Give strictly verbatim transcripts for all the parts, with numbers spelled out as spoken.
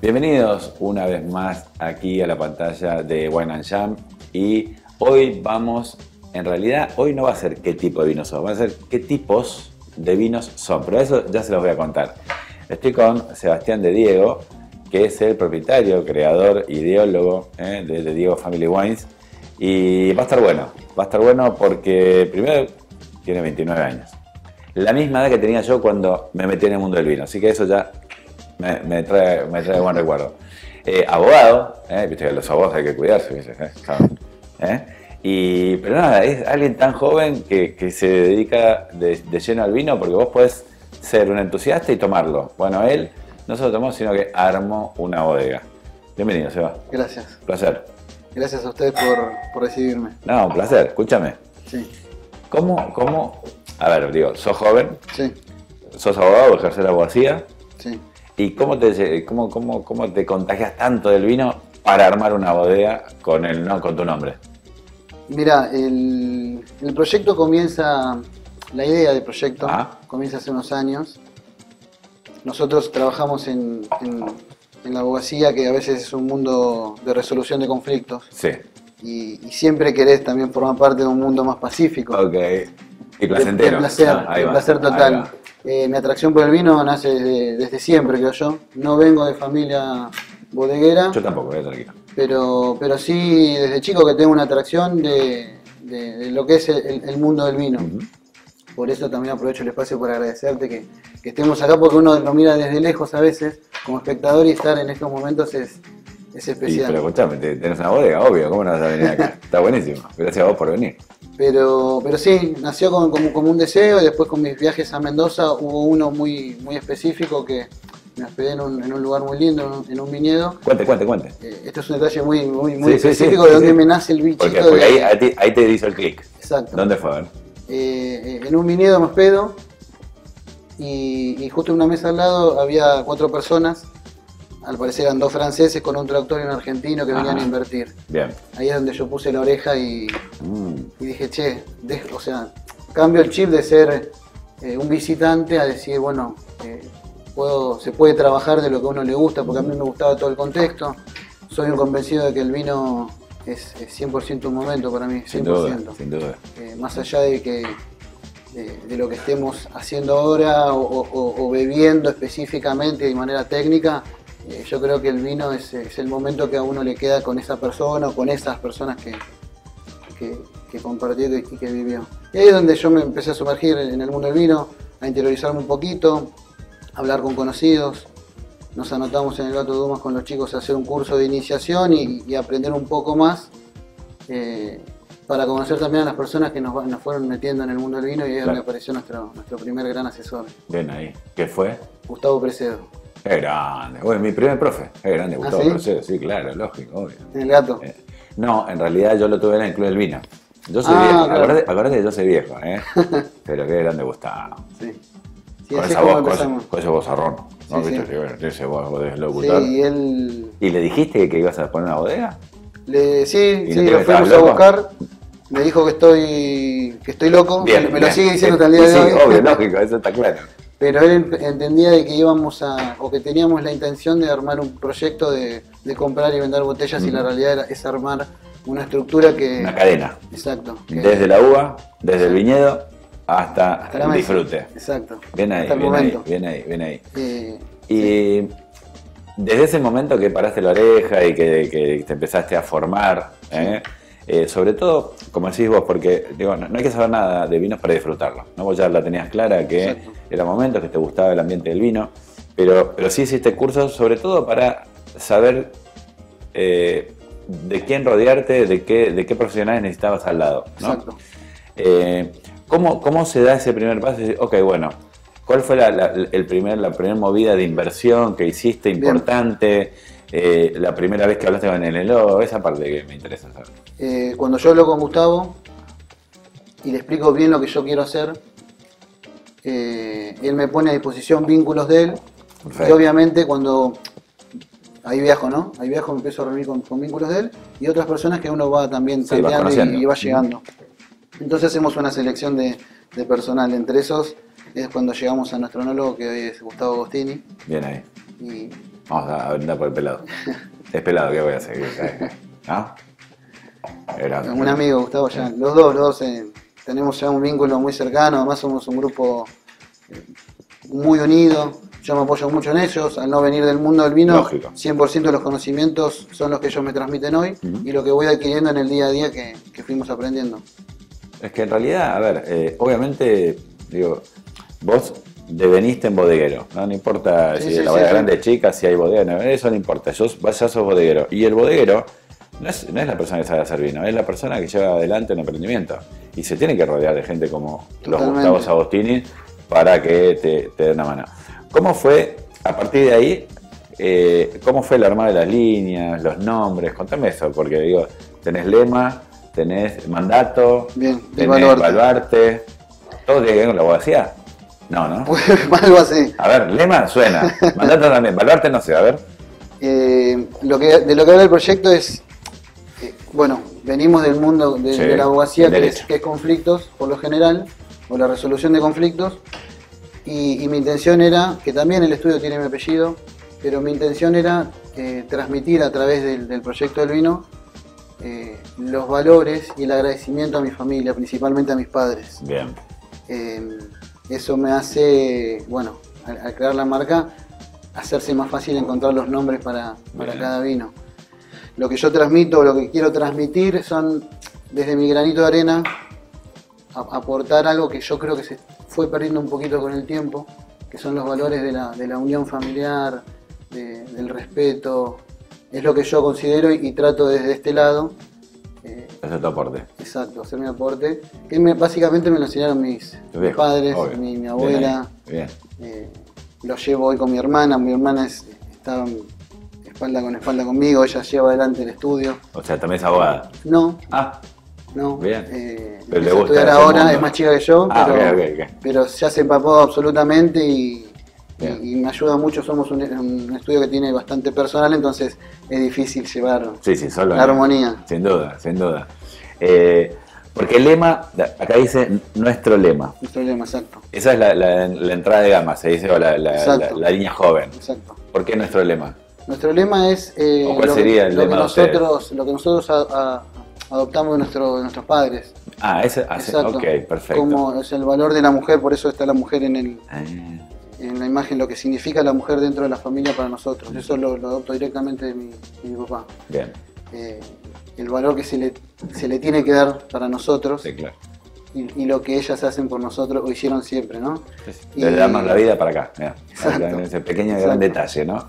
Bienvenidos una vez más aquí a la pantalla de Wine and Jam y hoy vamos, en realidad hoy no va a ser qué tipo de vinos son, va a ser qué tipos de vinos son, pero eso ya se los voy a contar. Estoy con Sebastián de Diego, que es el propietario, creador, ideólogo eh, de, de Diego Family Wines, y va a estar bueno, va a estar bueno porque primero tiene veintinueve años, la misma edad que tenía yo cuando me metí en el mundo del vino, así que eso ya me, me, trae, me trae buen recuerdo. Eh, abogado, eh, viste que los abogados hay que cuidarse, ¿viste? ¿Eh? ¿Eh? Y, pero nada, es alguien tan joven que, que se dedica de, de lleno al vino, porque vos podés ser un entusiasta y tomarlo. Bueno, él no solo tomó, sino que armó una bodega. Bienvenido, Seba. Gracias. Placer. Gracias a ustedes por, por recibirme. No, un placer. Escúchame. Sí. ¿Cómo, cómo, a ver, digo, sos joven, Sí. sos abogado, ejercer la abogacía, Sí. ¿y cómo te, cómo, cómo, cómo te contagias tanto del vino para armar una bodega con, el, no, con tu nombre? Mira, el, el proyecto comienza, la idea del proyecto Ah. comienza hace unos años. Nosotros trabajamos en, en, en la abogacía, que a veces es un mundo de resolución de conflictos. Sí. Y, y siempre querés también formar parte de un mundo más pacífico. Ok. Y placentero. De, de placer, Ah, ahí de va, placer ahí total. va. Eh, mi atracción por el vino nace desde, desde siempre, creo yo. No vengo de familia bodeguera. Yo tampoco, eh, tranquilo. Pero, pero sí, desde chico que tengo una atracción de, de, de lo que es el, el mundo del vino. Uh-huh. Por eso también aprovecho el espacio para agradecerte que, que estemos acá, porque uno lo mira desde lejos a veces como espectador y estar en estos momentos es, es Sí, especial. pero escuchame, tenés una bodega, obvio, ¿cómo no vas a venir acá? Está buenísimo, gracias a vos por venir. Pero, pero sí, nació como, como, como un deseo y después con mis viajes a Mendoza hubo uno muy, muy específico que me hospedé en un, en un lugar muy lindo, en un, en un viñedo. Cuente, cuente, cuente. Eh, esto es un detalle muy, muy, muy Sí, sí, específico sí, de sí, donde sí. me nace el bichito. Porque, porque de- ahí, ahí, te, ahí te hizo el clic. Exacto. ¿Dónde fue? A ver. Eh, en un viñedo me hospedo y, y justo en una mesa al lado había cuatro personas, al parecer eran dos franceses con un traductor y un argentino que venían Ajá. a invertir. Bien. Ahí es donde yo puse la oreja y, Mm. y dije, che, de- o sea, cambio el chip de ser eh, un visitante a decir, bueno, eh, puedo, se puede trabajar de lo que a uno le gusta, porque a mí me gustaba todo el contexto. Soy un convencido de que el vino es, es cien por ciento un momento para mí, Sin cien por duda, ciento. sin duda. Eh, más allá de que de, de lo que estemos haciendo ahora o, o- o bebiendo específicamente de manera técnica, eh, yo creo que el vino es, es el momento que a uno le queda con esa persona o con esas personas que, que, que compartió y que, que vivió. Y ahí es donde yo me empecé a sumergir en el mundo del vino, a interiorizarme un poquito, a hablar con conocidos. Nos anotamos en el Gato Dumas con los chicos a hacer un curso de iniciación y, y aprender un poco más eh, para conocer también a las personas que nos, va- nos fueron metiendo en el mundo del vino, y ahí es donde Claro. apareció nuestro, nuestro primer gran asesor, Bien ahí. ¿Qué fue? Gustavo Precedo, Es grande. Bueno, mi primer profe. Es grande, ¿Ah, Gustavo sí? Precedo. Sí, claro, lógico, obvio. en el Gato. Eh, no, en realidad yo lo tuve en el Club del Vino. Yo soy Ah, viejo. claro. Acordate, acordate que yo soy viejo, ¿eh? Pero qué grande Gustavo. Sí. Sí, Con así esa es como voz, con ese, empezamos. con ese vozarrón. ¿No? Sí, ¿Viste? sí. Que, bueno, tiene ese voz de locutor. Sí, y él... ¿Y le dijiste que ibas a poner una bodega? Le, sí, ¿Y sí, no te lo estabas fuimos a loco? buscar. Me dijo que estoy, que estoy loco. Bien, me bien. lo sigue diciendo Eh, hasta el día y de sí, hoy. obvio, lógico, eso está claro. Pero él ent- entendía de que íbamos a, o que teníamos la intención de armar un proyecto de, de comprar y vender botellas, y la Ujú. realidad era, es armar una estructura que... Una cadena. Exacto. que- Desde la uva, desde el viñedo, hasta, hasta la el mesa. disfrute. Exacto. Bien ahí, hasta el bien ahí, momento. bien ahí, bien ahí. Eh, Y desde ese momento que paraste la oreja y que, que te empezaste a formar, ¿eh? Eh, sobre todo, como decís vos, porque digo, no, no hay que saber nada de vinos para disfrutarlo, ¿no? Vos ya la tenías clara que Exacto. era momento, que te gustaba el ambiente del vino, pero, pero sí hiciste cursos sobre todo para saber eh, de quién rodearte, de qué, de qué profesionales necesitabas al lado, ¿no? Exacto. Eh, ¿cómo, ¿Cómo se da ese primer paso? Ok, bueno, ¿cuál fue la, la, el primer, la primera movida de inversión que hiciste importante? Eh, la primera vez que hablaste con el Elo, esa parte que me interesa saber. Eh, cuando yo hablo con Gustavo y le explico bien lo que yo quiero hacer, eh, él me pone a disposición vínculos de él. Perfecto. Y obviamente cuando ahí viajo, ¿no? Ahí viajo, me empiezo a reunir con, con vínculos de él y otras personas que uno va también Sí, vas tanteando conociendo. y, y va llegando. Entonces hacemos una selección de, de personal. Entre esos es cuando llegamos a nuestro enólogo, que hoy es Gustavo Agostini. Bien ahí. Y, Vamos a brindar por el pelado. Es pelado, ¿qué voy a hacer? ¿No? Era... Un amigo, Gustavo, ya. Los dos, los dos eh, tenemos ya un vínculo muy cercano, además somos un grupo eh, muy unido. Yo me apoyo mucho en ellos, al no venir del mundo del vino, Lógico. cien por ciento de los conocimientos son los que ellos me transmiten hoy uh-huh. y lo que voy adquiriendo en el día a día que, que fuimos aprendiendo. Es que en realidad, a ver, eh, obviamente, digo, vos deveniste en bodeguero, no, no importa sí, si sí, la bodega sí, grande es chica, si hay bodega, no, eso no importa, yo, ya sos bodeguero. Y el bodeguero no es, no es la persona que sabe hacer vino, es la persona que lleva adelante un emprendimiento. Y se tiene que rodear de gente como Totalmente. Los Gustavo Agostini para que te, te den una mano. ¿Cómo fue, a partir de ahí, eh, cómo fue el armado de las líneas, los nombres? Contame eso, porque digo, tenés lema, tenés mandato, Bien, tenés baluarte, todo tiene que ver con la abogacía. No, ¿no? Pues algo así. A ver, lema suena, mandato también, baluarte no sé, a ver. Eh, lo que, de lo que habla el proyecto es, eh, bueno, venimos del mundo de, sí, de la abogacía, que es, que es conflictos, por lo general, o la resolución de conflictos. Y, y mi intención era, que también el estudio tiene mi apellido, pero mi intención era eh, transmitir a través del, del proyecto del vino eh, los valores y el agradecimiento a mi familia, principalmente a mis padres. Bien. Eh, eso me hace, bueno, al, al crear la marca, hacerse más fácil encontrar los nombres para, para cada vino. Lo que yo transmito, lo que quiero transmitir son, desde mi granito de arena, a, aportar algo que yo creo que se fue perdiendo un poquito con el tiempo, que son los valores de la, de la unión familiar, de, del respeto. Es lo que yo considero y, y trato desde este lado. Eh, Ese es tu aporte. Exacto, hacer mi aporte. Que me, básicamente me lo enseñaron mis, mis padres, mi, mi abuela. Bien, Bien. Eh, lo llevo hoy con mi hermana. Mi hermana es, está espalda con espalda conmigo, ella lleva adelante el estudio. O sea, ¿también es abogada? No. Ah. No, bien. Eh, pero le gusta estudiar ahora, mundo. Es más chica que yo, ah, pero, okay, okay, okay. pero ya se empapó absolutamente y, y, y me ayuda mucho. Somos un, un estudio que tiene bastante personal, entonces es difícil llevar sí, sí, solo la armonía. Sin duda, sin duda. Eh, porque el lema, acá dice nuestro lema. Nuestro lema, exacto. Esa es la, la, la entrada de gama, se dice, o la, la, la, la línea joven. Exacto. ¿Por qué nuestro lema? Nuestro lema es eh, ¿O cuál lo, sería que, el lo, lema que de nosotros, lo que nosotros a, a, adoptamos de, nuestro, de nuestros padres. Ah, ese, hace, ok, perfecto. Como es el valor de la mujer, por eso está la mujer en el ah. en la imagen, lo que significa la mujer dentro de la familia para nosotros. Eso lo, lo adopto directamente de mi, de mi papá. Bien. Eh, el valor que se le, se le tiene que dar para nosotros. Sí, claro. Y, y lo que ellas hacen por nosotros, o hicieron siempre, ¿no? Sí, sí. De darnos la vida para acá, mirá. Ese pequeño y gran detalle, ¿no?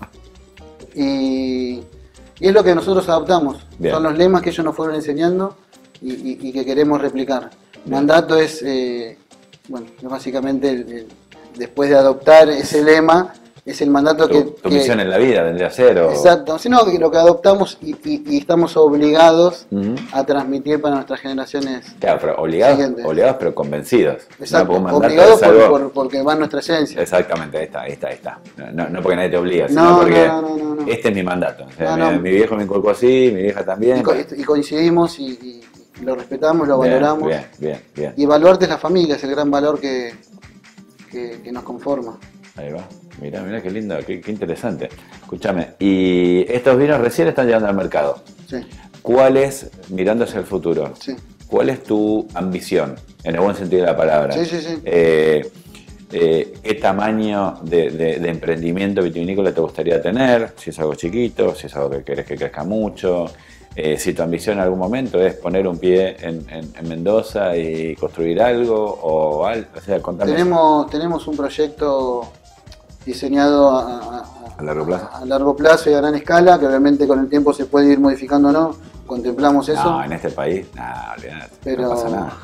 Y, y es lo que nosotros adoptamos. Bien. Son los lemas que ellos nos fueron enseñando y, y, y que queremos replicar. Bien. Mandato es, eh, bueno, básicamente el, el, después de adoptar ese lema, es el mandato tu, que... Tu que, misión en la vida vendría a ser, o... Exacto, sino que lo que adoptamos y, y, y estamos obligados uh-huh. a transmitir para nuestras generaciones. Claro, pero obligados, obligados pero convencidos. Exacto, no, obligados por, algo... por, porque va en nuestra esencia. Exactamente, ahí está, ahí está, ahí está. No, no porque nadie te obliga, sino no, porque no, no, no, no. este es mi mandato. O sea, no, mi, no. mi viejo me inculcó así, mi vieja también. Y, co y coincidimos y, y lo respetamos, lo bien, valoramos. Bien, bien, bien. Y evaluarte es la familia, es el gran valor que, que, que nos conforma. Ahí va. Mirá, mirá qué lindo, qué, qué interesante. Escúchame, y estos vinos recién están llegando al mercado. Sí. ¿Cuál es, mirando hacia el futuro, sí. cuál es tu ambición, en el buen sentido de la palabra? Sí, sí, sí. Eh, eh, ¿Qué tamaño de, de, de emprendimiento vitivinícola te gustaría tener? Si es algo chiquito, si es algo que querés que crezca mucho. Eh, si tu ambición en algún momento es poner un pie en, en, en Mendoza y construir algo, o algo, o sea, contame. Tenemos, tenemos un proyecto diseñado a, a, a, largo plazo. a largo plazo y a gran escala, que obviamente con el tiempo se puede ir modificando o no, contemplamos eso. No, en este país, nada, olvidate, pero, no pasa nada.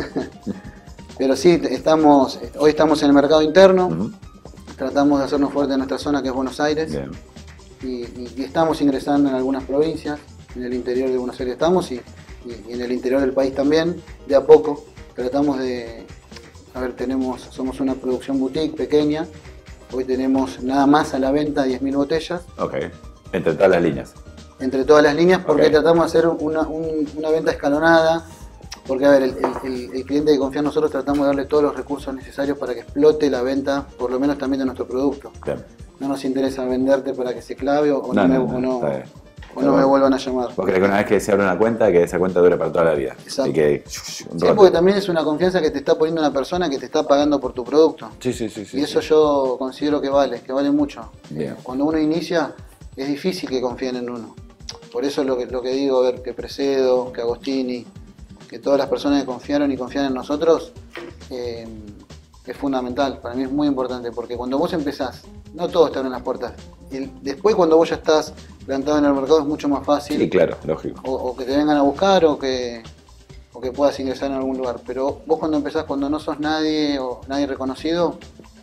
Pero sí, estamos, hoy estamos en el mercado interno, uh-huh. tratamos de hacernos fuerte en nuestra zona que es Buenos Aires, bien. Y, y, y estamos ingresando en algunas provincias, en el interior de Buenos Aires estamos y, y en el interior del país también, de a poco, tratamos de, a ver, tenemos, somos una producción boutique pequeña. Hoy tenemos nada más a la venta diez mil botellas. Ok, entre todas las líneas. Entre todas las líneas porque okay. tratamos de hacer una, un, una venta escalonada. Porque, a ver, el, el, el cliente que confía en nosotros tratamos de darle todos los recursos necesarios para que explote la venta, por lo menos también de nuestro producto. Bien. no nos interesa venderte para que se clave o no, No, me, no, o no, no, está bien. o no me vuelvan a llamar. Vos crees que una vez que se abre una cuenta, que esa cuenta dure para toda la vida. Exacto. Y que, un Sí, rote. porque también es una confianza que te está poniendo una persona que te está pagando por tu producto. Sí, sí, sí, sí. Y eso sí. yo considero que vale, que vale mucho. Bien. Cuando uno inicia, es difícil que confíen en uno. Por eso lo que, lo que digo, ver que Precedo, que Agostini, que todas las personas que confiaron y confían en nosotros, eh, es fundamental. Para mí es muy importante, porque cuando vos empezás, no todos te abren las puertas. Y después, cuando vos ya estás plantado en el mercado, es mucho más fácil. Sí, claro, lógico. O, o que te vengan a buscar o que, o que puedas ingresar en algún lugar. Pero vos cuando empezás, cuando no sos nadie o nadie reconocido,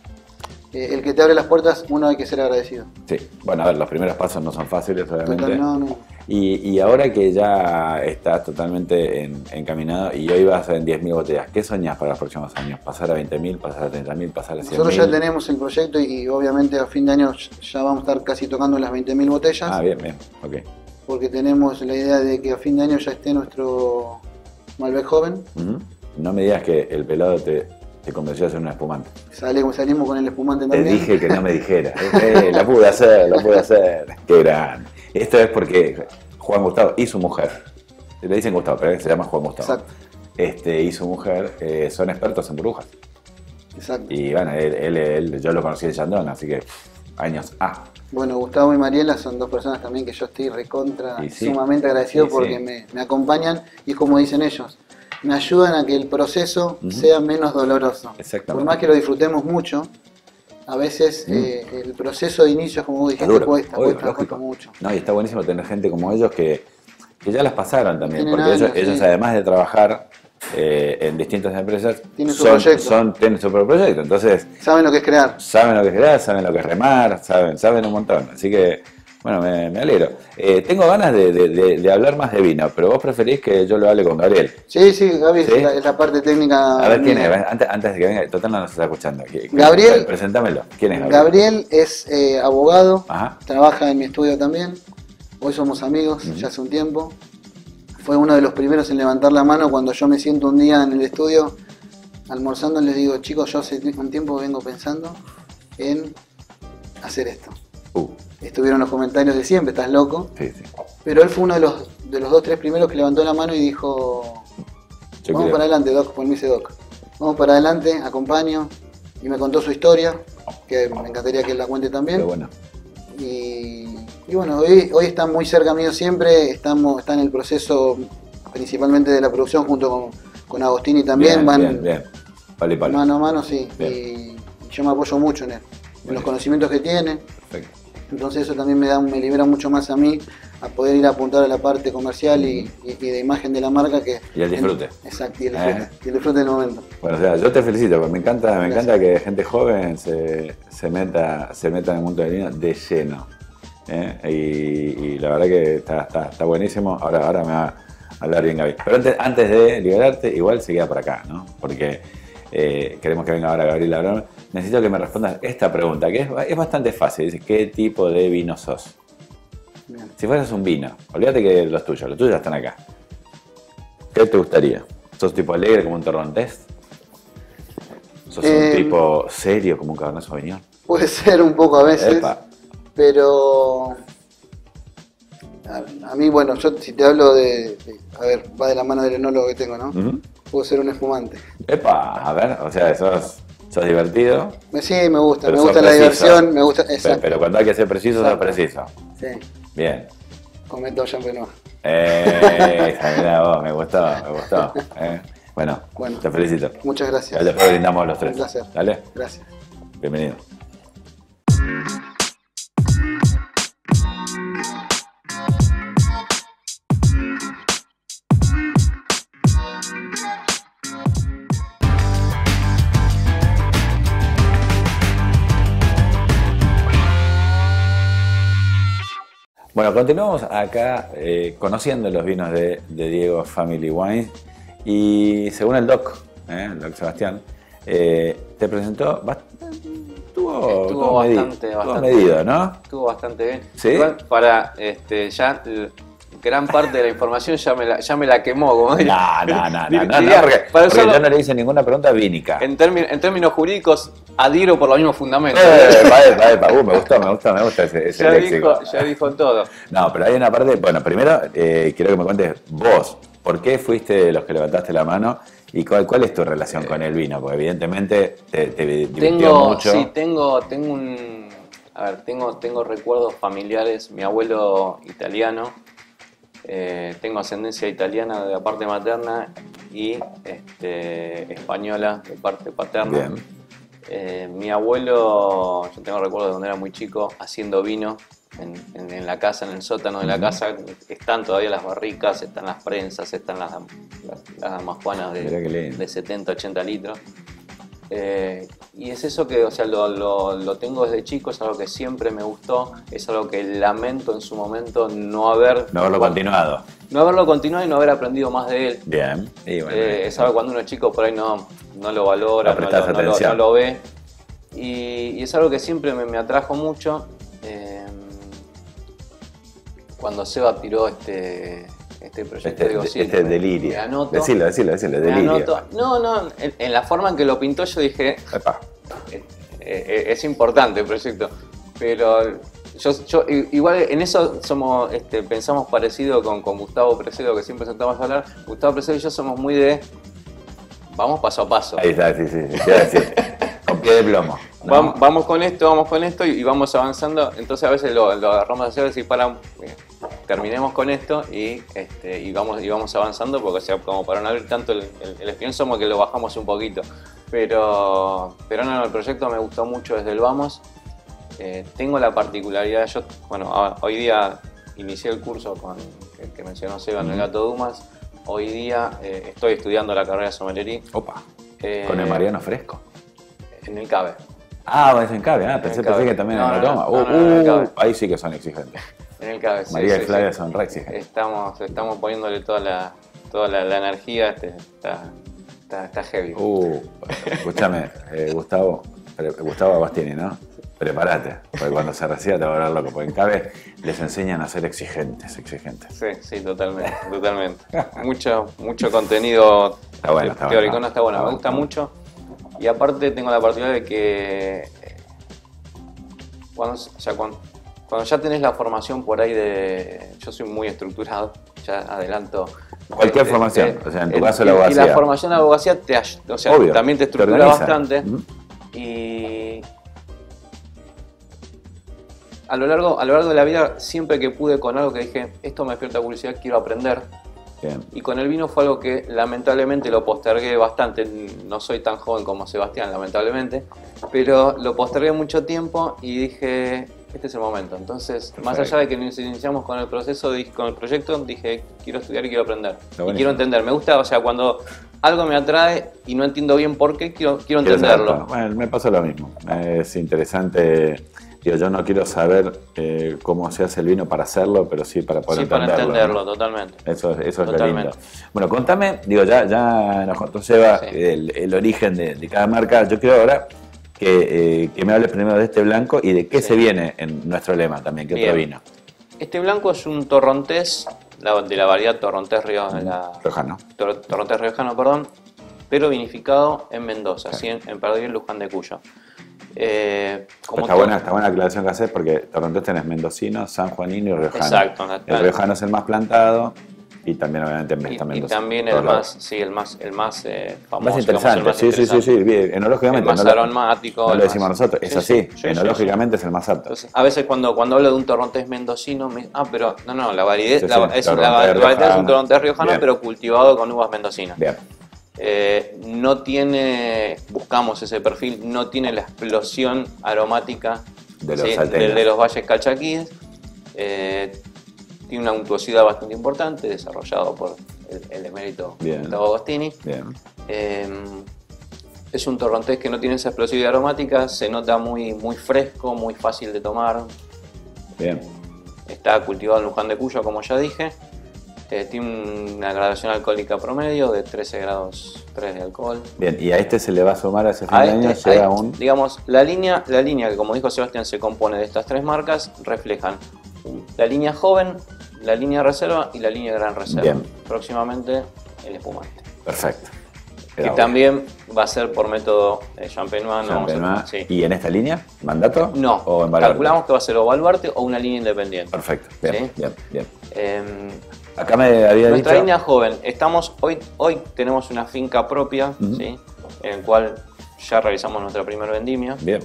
eh, el que te abre las puertas, uno hay que ser agradecido. Sí, bueno, a ver, los primeros pasos no son fáciles, obviamente. Total, no, no. Y, y ahora que ya estás totalmente en- encaminado y hoy vas en diez mil botellas, ¿qué soñás para los próximos años? ¿Pasar a veinte mil, pasar a treinta mil, pasar a cien mil? Nosotros ya tenemos el proyecto y obviamente a fin de año ya vamos a estar casi tocando las veinte mil botellas. Ah, bien, bien, ok. Porque tenemos la idea de que a fin de año ya esté nuestro Malbec joven. Ujú. No me digas que el pelado te, te convenció a hacer un espumante. Salimos, salimos con el espumante Te también. dije que no me dijeras. Eh, la pude hacer, la pude hacer. Qué grande. Esto es porque Juan Gustavo y su mujer, le dicen Gustavo, pero se llama Juan Gustavo. Exacto, Este, y su mujer eh, son expertos en burbujas. exacto. Y bueno, él, él- él- yo lo conocí de Chandon, así que años. Ah, Bueno, Gustavo y Mariela son dos personas también que yo estoy recontra, Y sí. sumamente agradecido Y sí. porque me, me acompañan y es como dicen ellos, me ayudan a que el proceso Ujú. sea menos doloroso. Exactamente. Por más que lo disfrutemos mucho, a veces Mm. eh, el proceso de inicio, como vos es dijiste, duro. cuesta, Obvio, cuesta, cuesta lógico. mucho. No, y está buenísimo tener gente como ellos que, que ya las pasaron también, Tienen porque ellos, años, ellos sí. además de trabajar eh, en distintas empresas, Tienen su son, proyecto. son- tienen su propio proyecto. Entonces, Saben lo que es crear. saben lo que es crear, saben lo que es remar, saben, saben un montón. Así que, bueno, me, me alegro. Eh, tengo ganas de, de- de- de hablar más de vino, pero vos preferís que yo lo hable con Gabriel. Sí, sí, Gaby, ¿Sí? Es, la, es la parte técnica. A ver quién es, mía. antes, antes de que venga, total no nos está escuchando. ¿Qui- quién- Gabriel. Presentámelo. ¿Quién es Gabriel? Gabriel es eh, abogado, Ajá. trabaja en mi estudio también. Hoy somos amigos, Ujú. ya hace un tiempo. Fue uno de los primeros en levantar la mano cuando yo me siento un día en el estudio almorzando. Les digo, chicos, yo hace un tiempo vengo pensando en hacer esto. Uh, Estuvieron los comentarios de siempre, estás loco. sí, sí. Pero él fue uno de los, de los dos, tres primeros que levantó la mano y dijo, Yo vamos quiero- para adelante, Doc, por mí dice Doc. Vamos para adelante, acompaño. Y me contó su historia, que me encantaría que él la cuente también. Qué bueno. Y, y bueno, hoy, hoy está muy cerca mío siempre, estamos, está en el proceso principalmente de la producción junto con, con Agostini también, Bien, van bien, bien. Palo y palo. mano a mano, sí. Bien. Y yo me apoyo mucho en él, en Bien. los conocimientos que tiene. Perfecto. Entonces eso también me da, me libera mucho más a mí a poder ir a apuntar a la parte comercial y, y- y de imagen de la marca que... Y el disfrute. Exacto, y el Eh. disfrute, y el disfrute del momento. Bueno, o sea, yo te felicito, porque me encanta, me Gracias. encanta que gente joven se, se meta, se meta en el mundo del vino de lleno. ¿eh? Y, y la verdad que está, está, está buenísimo. Ahora, ahora me va a hablar bien Gaby. Pero antes, antes de liberarte, igual se queda por acá, ¿no? Porque eh, queremos que venga ahora Gabriel Labrón. Necesito que me respondas esta pregunta, que es, es bastante fácil. Dice, ¿qué tipo de vino sos? Bien. Si fueras un vino, olvídate que los tuyos, los tuyos están acá. ¿Qué te gustaría? ¿Sos tipo alegre como un torrontés? ¿Sos Eh, un tipo serio como un Cabernet Sauvignon? Puede ser un poco a veces, Epa. pero a, a mí, bueno, yo si te hablo de, de- a ver, va de la mano del enólogo que tengo, ¿no? Ujú. Puedo ser un espumante. Epa, a ver, o sea, sos, sos divertido, Me- Sí, me gusta, pero me sos gusta la preciso. diversión, me gusta, Pero, exacto. pero cuando hay que ser preciso, sos Exacto. preciso. Sí, Bien. comento Champenois. Eh, mirá vos, me gustó, me gustó. eh. Bueno, Bueno. te felicito. Muchas gracias. Ya después brindamos los tres. Un placer. ¿Dale? Gracias. Bienvenido. Bueno, continuamos acá eh, conociendo los vinos de, de Diego Family Wines y según el doc, eh, el doc Sebastián, eh, te presentó, bast- estuvo, Estuvo medi- bastante, estuvo bastante medido, bien. ¿no? Estuvo bastante bien. ¿Sí? Igual para este, ya eh, gran parte de la información ya me la, ya me la quemó. Como no, no, no, no, no, no, diría, porque, para porque usarlo, yo no le hice ninguna pregunta vínica. En, términ, en términos jurídicos, adhiero por los mismos fundamentos. Eh, epa, epa, epa. Uh, me gustó, me gusta, me gusta ese, ese ya, léxico. dijo, ya dijo todo. No, pero hay una parte, bueno, primero eh, quiero que me cuentes vos, ¿por qué fuiste de los que levantaste la mano y cuál, cuál es tu relación eh, con el vino? Porque evidentemente te, te divirtió tengo, mucho. Sí, tengo, tengo un, a ver, tengo, tengo recuerdos familiares, mi abuelo italiano, eh, tengo ascendencia italiana de la parte materna y este, española de parte paterna. Bien. Eh, mi abuelo, yo tengo recuerdos de cuando era muy chico, haciendo vino en, en, en la casa, en el sótano de la casa. Están todavía las barricas, están las prensas, están las, las, las damajuanas de, de setenta, ochenta litros. Eh, y es eso que, o sea, lo, lo, lo tengo desde chico, es algo que siempre me gustó, es algo que lamento en su momento no haber... No haberlo bueno, continuado. No haberlo continuado y no haber aprendido más de él. Bien. Y bueno, eh, es algo que cuando uno es chico por ahí no, no lo valora, no, no, lo, no, lo, no lo ve. Y, y es algo que siempre me, me atrajo mucho. Eh, cuando Seba tiró este... este proyecto, este, digo, sí, este delirio. Me anoto, decilo, decilo, decilo, delirio. Anoto, no, no, en, en la forma en que lo pintó yo dije, eh, eh, es importante el proyecto, pero yo, yo igual en eso somos, este, pensamos parecido con, con Gustavo Precedo, que siempre sentamos a hablar. Gustavo Precedo y yo somos muy de, vamos paso a paso. Ahí está, sí, sí, sí, sí. Con pie de plomo. ¿No? Vamos, vamos con esto, vamos con esto y, y vamos avanzando. Entonces a veces lo, lo agarramos a hacer y decir, para, eh, terminemos con esto y, este, y, vamos, y vamos avanzando, porque o sea, como para no abrir tanto el, el, el espinón, somos que lo bajamos un poquito. Pero, pero no, no, el proyecto me gustó mucho desde el vamos. Eh, tengo la particularidad, yo, bueno, a, hoy día inicié el curso con, que, que mencionó Seba en el Gato Dumas. Hoy día eh, estoy estudiando la carrera de sommelería. Opa, eh, ¿con el Mariano Fresco? En el CABE. Ah, es en CABE, ah, pensé, pensé que también no, en no, la toma. No, uh, no, no, no, uh, ahí sí que son exigentes. En el CABE, sí. María sí, y Flavia sí. son re exigentes. Estamos, estamos poniéndole toda la, toda la, la energía, este, está, está, está heavy. Uh, escúchame, eh, Gustavo, Gustavo Bastiani, ¿no? Prepárate, porque cuando se reciba te va a volver loco, porque en CABE les enseñan a ser exigentes, exigentes. Sí, sí, totalmente, totalmente. Mucho, mucho contenido está bueno, está teórico, bueno, no está bueno, está me gusta bueno. mucho. Y aparte tengo la particularidad de que cuando, o sea, cuando, cuando ya tenés la formación por ahí de... Yo soy muy estructurado, ya adelanto. Cualquier eh, formación, eh, o sea, en tu el, caso la abogacía. Y la formación de la abogacía te, o sea, Obvio, también te estructura te bastante. Uh-huh. Y a lo, largo, a lo largo de la vida, siempre que pude con algo que dije, esto me despierta curiosidad, quiero aprender. Bien. Y con el vino fue algo que lamentablemente lo postergué bastante. No soy tan joven como Sebastián, lamentablemente, pero lo postergué mucho tiempo y dije, este es el momento. Entonces, perfecto. Más allá de que nos iniciamos con el proceso, con el proyecto, dije, quiero estudiar y quiero aprender. Y quiero entender. Me gusta, o sea, cuando algo me atrae y no entiendo bien por qué, quiero, quiero entenderlo. Bueno, me pasó lo mismo. Es interesante. Digo, yo no quiero saber eh, cómo se hace el vino para hacerlo, pero sí para poder sí, entenderlo. Sí, para entenderlo, ¿no? Totalmente. Eso, eso es totalmente. Lo lindo. Bueno, contame, digo, ya, ya nos contó Seba sí. el, el origen de, de cada marca. Yo quiero ahora que, eh, que me hables primero de este blanco y de qué sí. se viene en nuestro lema también, qué otro vino. Este blanco es un torrontés, de la variedad torrontés río, mm, la, riojano. Tor, torrontés riojano, perdón, pero vinificado en Mendoza, sí. ¿sí? en, en Perdiguer, Luján de Cuyo. Eh, como está, buena, está buena aclaración que haces porque Torrontés tenés mendocino, sanjuanino y riojano. Exacto. El riojano es el más plantado y también obviamente y, está y también el más, sí, el más, el más eh, famoso. Más interesante, digamos, el más sí, interesante. sí, sí, sí, enológicamente. El más no aromático. Lo, no lo decimos más, nosotros, es sí, así, sí, enológicamente sí, sí. es el más apto. Entonces, a veces cuando, cuando hablo de un torrontés mendocino, me, ah, pero no, no, la variedad, sí, la, sí, es, la, la variedad es un torrontés riojano, bien. Pero cultivado con uvas mendocinas. Bien. Eh, no tiene, buscamos ese perfil, no tiene la explosión aromática de los, ¿sí? de, de los valles calchaquíes. Eh, tiene una untuosidad bastante importante, desarrollado por el, el emérito Gustavo Agostini. Bien. Eh, es un torrontés que no tiene esa explosividad aromática, se nota muy, muy fresco, muy fácil de tomar. Bien. Está cultivado en Luján de Cuyo, como ya dije. Eh, tiene una gradación alcohólica promedio de trece grados tres de alcohol. Bien, y a este se le va a sumar a ese fin a de este, año, llega este, un... Digamos, la línea, la línea que como dijo Sebastián se compone de estas tres marcas, reflejan la línea joven la línea reserva y la línea gran reserva. Bien. Próximamente el espumante. Perfecto. Que Queda también va a ser por método eh, Champenois. No, bueno. vamos a- sí. ¿Y en esta línea? ¿Mandato? No, ¿O en Baluarte? calculamos que va a ser o Baluarte o una línea independiente. Perfecto. Bien, ¿Sí? bien, bien. Eh, Acá me había Nuestra dicho... línea joven, estamos hoy, hoy tenemos una finca propia, Ujú. ¿sí? En el cual ya realizamos nuestra primera vendimia, Bien.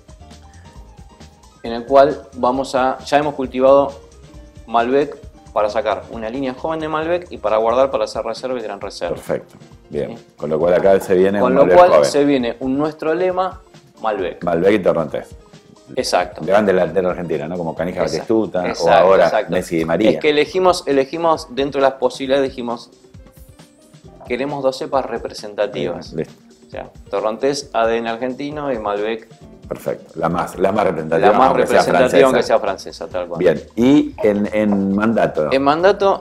en el cual vamos a, ya hemos cultivado Malbec para sacar una línea joven de Malbec y para guardar para hacer reserva y gran reserva. Perfecto. Bien. Sí. Con lo cual acá se viene Con un lo Malbec cual joven. se viene un nuestro lema Malbec. Malbec y Torrontés. Exacto. Gran delantero argentino, ¿no? Como Canija Exacto, Batistuta o exacto, ahora exacto. Messi y María. Es que elegimos, elegimos dentro de las posibilidades, dijimos, queremos dos cepas representativas. Listo. O sea, Torrontés, A D N argentino y Malbec, Perfecto. La más, la más representativa. la más aunque sea representativa francesa. aunque sea francesa, tal cual. Bien. Y en, en mandato. En mandato,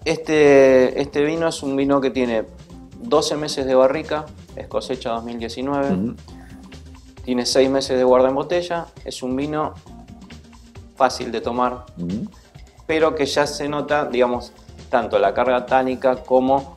este, este vino es un vino que tiene doce meses de barrica, es cosecha dos mil diecinueve, Ujú. tiene seis meses de guarda en botella, es un vino fácil de tomar, Ujú. pero que ya se nota, digamos, tanto la carga tánica como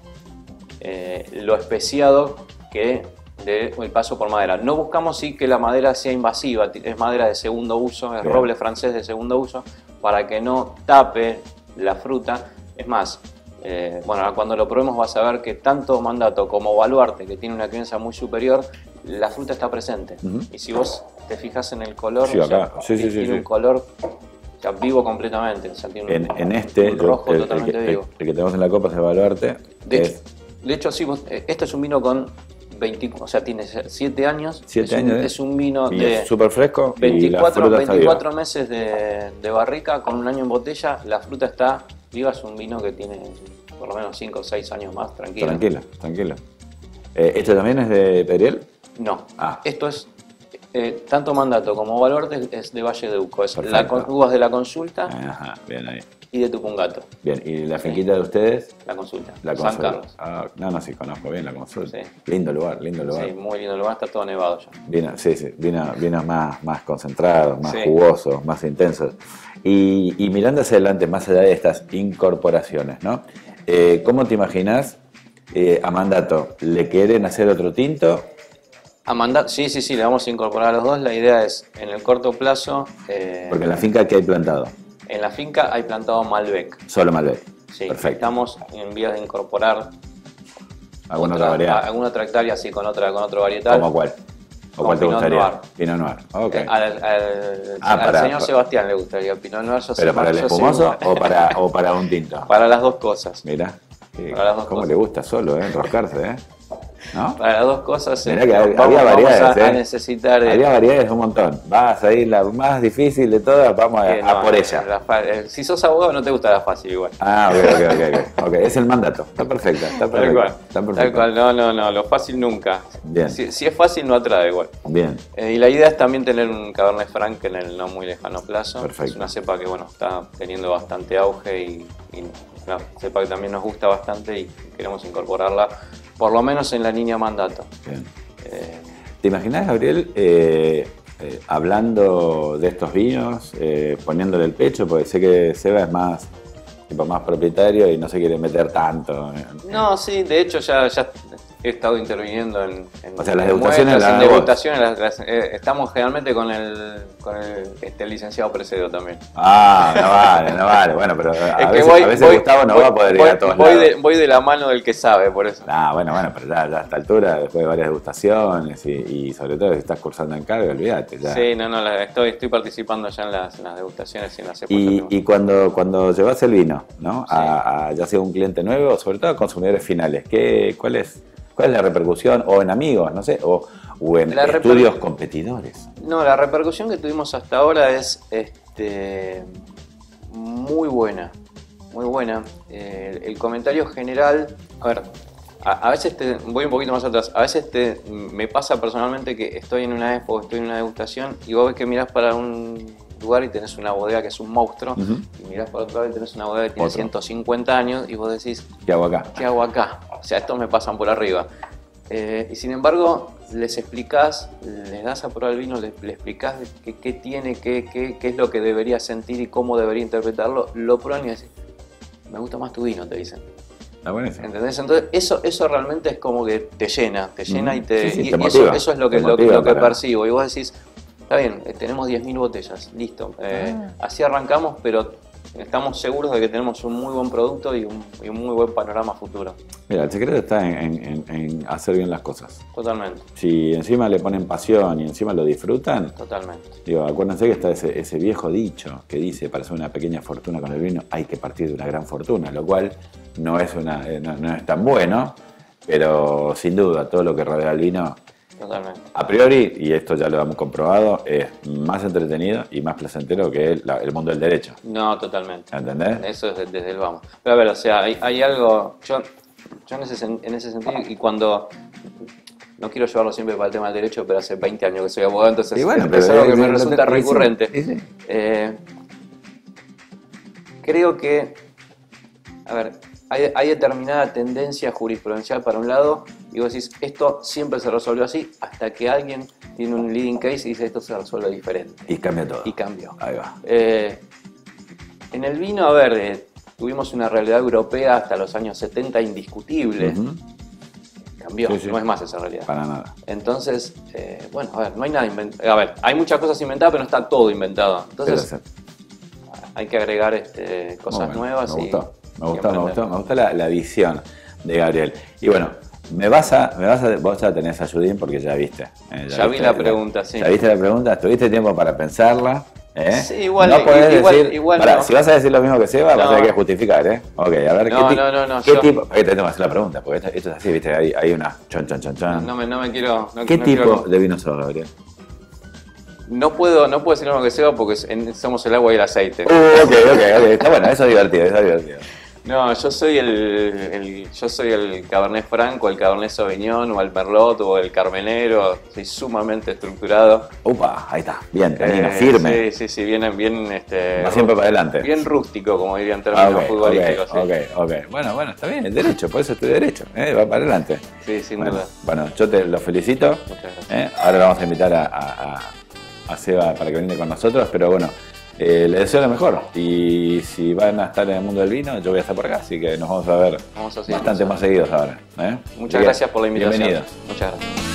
eh, lo especiado que del paso por madera. No buscamos sí que la madera sea invasiva, es madera de segundo uso, es Bien. roble francés de segundo uso, para que no tape la fruta. Es más, eh, bueno, cuando lo probemos vas a ver que tanto Mandato como Baluarte, que tiene una crianza muy superior, la fruta está presente. Ujú. Y si vos te fijas en el color, Sí, o sea, acá. Sí, sí, sí, tiene sí. un color o sea, vivo completamente. O sea, tiene un- En, en este, un rojo el, el totalmente que, el- vivo. el que tenemos en la copa es el Baluarte. De hecho, es de hecho, sí, vos- eh, esto es un vino con veinte, o sea, tiene siete años. siete es un, años, ¿eh? es un vino y de es súper fresco y la veinticuatro, fruta está viva. veinticuatro meses de, de barrica con un año en botella. La fruta está viva, es un vino que tiene por lo menos cinco o seis años más, tranquilo. Tranquilo, tranquilo. Eh, ¿Este también es de Pedriel? No, Ah. esto es eh, tanto Mandato como Baluarte es de Valle de Uco, es la Perfecto. con- uvas de la consulta Ajá, bien ahí. y de Tupungato, Bien, ¿y la finquita de ustedes? la consulta, La San consulta. Carlos. Ah, no, no, sí, conozco bien la consulta. Sí. Lindo lugar, lindo lugar. Sí, muy lindo lugar, está todo nevado ya. Vino, sí, sí, vino, vino más, más concentrados, más Sí. jugosos, más intensos. Y, y mirando hacia adelante, más allá de estas incorporaciones, ¿no? Eh, ¿Cómo te imaginas eh, a Mandato? ¿Le quieren hacer otro tinto? A Mandato, sí, sí, sí, le vamos a incorporar a los dos. La idea es, en el corto plazo, eh, Porque en la finca que hay plantado, en la finca hay plantado Malbec. solo Malbec. Sí, Perfecto. estamos en vías de incorporar ¿Alguna otra variedad? alguna otra hectárea, sí, con otra, con otro varietal. ¿Cómo cuál? ¿O Con cuál te Pinot gustaría? Noir. Pinot Noir. Ok. Eh, Al, al- Ah, al para- señor para- Sebastián le gustaría Pinot Noir. Yo ¿Pero sé para el más, yo sé espumoso más. o para, o para un tinto? Para las dos cosas. Mirá, qué- Para las dos cómo cosas. le gusta solo, ¿eh? Enroscarse, ¿eh? ¿No? Para las dos cosas. Mirá eh, que vamos, había vamos variedades, a, a ¿eh? necesitar. eh, Había variedades un montón. Vas a ir la más difícil de todas, vamos a, que a no, por ella. la fa- eh, si sos abogado no te gusta la fácil igual. Ah, ok, ok, ok, ok. Ok, es el mandato. Está perfecto, está Tal perfecto. cual. Está Tal perfecto. cual, no, no, no, lo fácil nunca. Bien. Si, si es fácil no atrae igual. Bien, Eh, y la idea es también tener un Cabernet Franc en el no muy lejano plazo. Perfecto. Es una cepa que bueno, está teniendo bastante auge y, y una cepa que también nos gusta bastante y queremos incorporarla por lo menos en la línea Mandato. bien. Eh, ¿Te imaginas, Gabriel, eh, eh, hablando de estos vinos, eh, poniéndole el pecho? Porque sé que Seba es más, tipo, más propietario y no se quiere meter tanto. en- no, sí, de hecho ya, ya he estado interviniendo en, en O sea, las en degustaciones muestras, las en hago vos. degustaciones, las- las- eh, estamos generalmente con el, con el, este, el licenciado Precedo también. Ah, no vale, no vale. Bueno, pero a, Es que veces, voy- a veces voy- Gustavo no voy- va a poder voy- ir a todos voy lados. de, voy de la mano del que sabe, por eso. Ah, bueno, bueno, pero ya, ya a esta altura, después de varias degustaciones y, y sobre todo si estás cursando en carga, olvídate. Ya. Sí, no, no, la- estoy, estoy participando ya en las, en las degustaciones y en las cepas que Y, hacemos. y cuando, cuando llevas el vino, ¿no? A, a ya sea un cliente nuevo, sobre todo a consumidores finales, ¿qué, cuál, es, ¿cuál es la repercusión? O en amigos, no sé, o, o en La reper- estudios competidores. No, la repercusión que tuvimos hasta ahora es este, muy buena, muy buena. Eh, el, el comentario general, a ver, a, a veces te, voy un poquito más atrás, a veces te, me pasa personalmente que estoy en una expo, estoy en una degustación y vos ves que mirás para un lugar y tenés una bodega que es un monstruo, Ujú. y mirás para otro lado y tenés una bodega que tiene Otro. ciento cincuenta años y vos decís, ¿Qué hago acá? ¿qué hago acá? O sea, estos me pasan por arriba. Eh, y sin embargo, les explicás, les das a probar el vino, les, les explicás qué, qué tiene, qué, qué, qué es lo que debería sentir y cómo debería interpretarlo, lo prueban y decís, me gusta más tu vino, te dicen. Está buenísimo. ¿Entendés? Entonces, eso, eso realmente es como que te llena, te llena Mm. y te. Sí, sí, y te y motiva, eso, eso es lo que, te lo, que- motiva lo que para- percibo. Y vos decís, está bien, eh, tenemos diez mil botellas, listo. Eh, Ah. Así arrancamos, pero estamos seguros de que tenemos un muy buen producto y un, y un muy buen panorama futuro. Mira, el secreto está en, en- en- en hacer bien las cosas. Totalmente, Si encima le ponen pasión y encima lo disfrutan, totalmente. digo, acuérdense que está ese, ese viejo dicho que dice, para hacer una pequeña fortuna con el vino hay que partir de una gran fortuna, lo cual no es, una, eh, no, no es tan bueno, pero sin duda todo lo que rodea al vino, Totalmente. a priori, y esto ya lo hemos comprobado, es más entretenido y más placentero que el, la- el mundo del derecho. No, totalmente. ¿Entendés? Eso es de- desde el vamos. Pero a ver, o sea, hay, hay algo. Yo, yo en, ese, sen- en ese sentido, y cuando. No quiero llevarlo siempre para el tema del derecho, pero hace veinte años que soy abogado, entonces Y bueno, es, pero es algo que es- me es- resulta es- sí, recurrente. sí, sí. Eh, creo que. A ver, hay, hay determinada tendencia jurisprudencial para un lado, y vos decís, esto siempre se resolvió así, hasta que alguien tiene un leading case y dice, esto se resuelve diferente. Y cambia todo. Y cambió. Ahí va. Eh, en el vino, a ver, eh, tuvimos una realidad europea hasta los años setenta indiscutible. Ujú. Cambió, Sí, sí. no es más esa realidad. Para nada. Entonces, eh, bueno, a ver, no hay nada inventado. A ver, hay muchas cosas inventadas, pero no está todo inventado. Entonces, Pero, hay que agregar este, cosas Muy bueno, nuevas. Me y, gustó, me y gustó, me aprender. gustó, me gustó la, la visión de Gabriel. Y bueno, me vas a, me vas a, vos ya tenés a Judín porque ya viste. eh, Ya vi viste la pregunta, sí. Ya viste la pregunta, tuviste tiempo para pensarla. ¿eh? Sí, igual- no podés igual- decir, igual pará, no. si vas a decir lo mismo que Seba, vas a No. tener que justificar, ¿eh? Ok, a ver, No, ¿qué, ti- no, no, no, ¿qué yo- tipo? Ahí te tengo que hacer la pregunta, porque esto, esto es así, viste, hay, hay una chon, chon, chon, chon. No me, no me quiero. No, ¿Qué no tipo quiero- de vino sos, Gabriel? no puedo, no puedo decir lo que sea porque en- somos el agua y el aceite. Uh, ok, ok, ok, está bueno, eso es divertido, eso es divertido. No, yo soy el, el- yo soy el Cabernet Franc, o el Cabernet Sauvignon, o el Merlot, o el Carmenero. Soy sumamente estructurado. Upa, ahí está, bien, canino, Eh, firme. Sí, sí, sí, bien, bien, este, Va siempre para adelante. bien rústico, como dirían en Ah, términos ok, futbolísticos. ok, sí. ok, ok. Bueno, bueno, está bien, el derecho, por eso estoy derecho, ¿eh? Va para adelante. Sí, sin Bueno, duda. bueno, yo te lo felicito. Muchas gracias. ¿eh? Ahora lo vamos a invitar a, a, a- a Seba para que venga con nosotros, pero bueno, eh, le deseo lo mejor. Y si van a estar en el mundo del vino, yo voy a estar por acá, así que nos vamos a ver Vamos a seguir. bastante más seguidos ahora. ¿eh? Así Muchas que, gracias por la invitación. Bienvenidos. Muchas gracias.